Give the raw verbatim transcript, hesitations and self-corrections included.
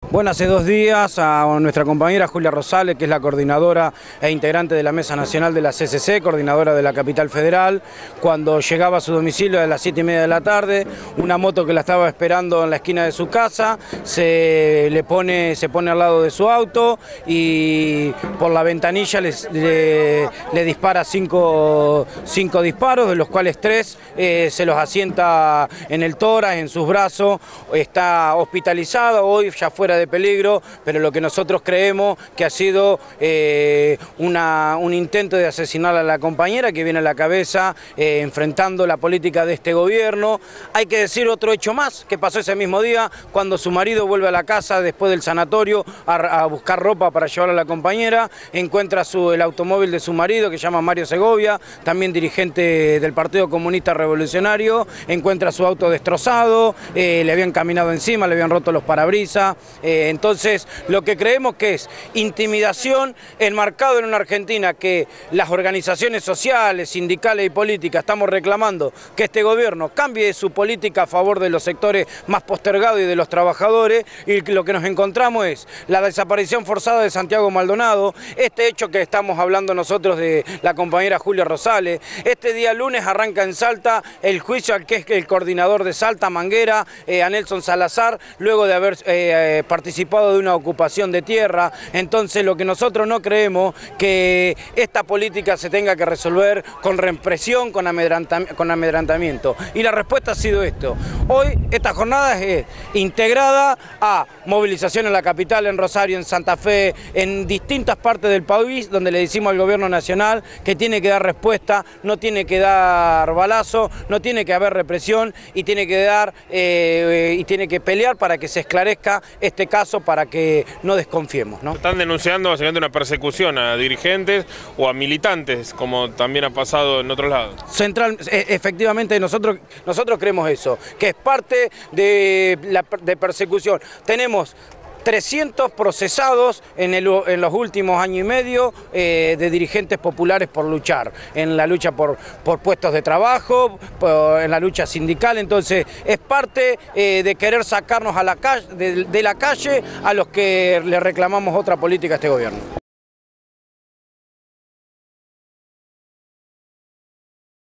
Bueno, hace dos días a nuestra compañera Julia Rosales, que es la coordinadora e integrante de la Mesa Nacional de la C C C, coordinadora de la Capital Federal, cuando llegaba a su domicilio a las siete y media de la tarde, una moto que la estaba esperando en la esquina de su casa, se le pone, se pone al lado de su auto y por la ventanilla les, le, le dispara cinco, cinco disparos, de los cuales tres eh, se los asienta en el tórax, en sus brazos, está hospitalizado, hoy ya fuera de peligro, pero lo que nosotros creemos que ha sido eh, una, un intento de asesinar a la compañera que viene a la cabeza eh, enfrentando la política de este gobierno. Hay que decir otro hecho más que pasó ese mismo día cuando su marido vuelve a la casa después del sanatorio a, a buscar ropa para llevar a la compañera, encuentra su, el automóvil de su marido que se llama Mario Segovia, también dirigente del Partido Comunista Revolucionario, encuentra su auto destrozado, eh, le habían caminado encima, le habían roto los parabrisas. Eh, entonces, lo que creemos que es intimidación enmarcado en una Argentina que las organizaciones sociales, sindicales y políticas estamos reclamando que este gobierno cambie su política a favor de los sectores más postergados y de los trabajadores, y lo que nos encontramos es la desaparición forzada de Santiago Maldonado, este hecho que estamos hablando nosotros de la compañera Julia Rosales. Este día lunes arranca en Salta el juicio al que es el coordinador de Salta, Manguera, eh, a Nelson Salazar, luego de haber eh, participado de una ocupación de tierra. Entonces lo que nosotros no creemos que esta política se tenga que resolver con represión, con, amedrantamiento, con amedrantamiento. Y la respuesta ha sido esto. Hoy esta jornada es integrada a movilización en la capital, en Rosario, en Santa Fe, en distintas partes del país, donde le decimos al gobierno nacional que tiene que dar respuesta, no tiene que dar balazo, no tiene que haber represión y tiene que dar eh, y tiene que pelear para que se esclarezca este caso, para que no desconfiemos, ¿no? Están denunciando básicamente una persecución a dirigentes o a militantes, como también ha pasado en otros lados. Central, efectivamente nosotros, nosotros creemos eso, que es parte de la de persecución. Tenemos trescientos procesados en, el, en los últimos años y medio eh, de dirigentes populares por luchar, en la lucha por, por puestos de trabajo, por, en la lucha sindical. Entonces es parte eh, de querer sacarnos a la calle, de, de la calle a los que le reclamamos otra política a este gobierno.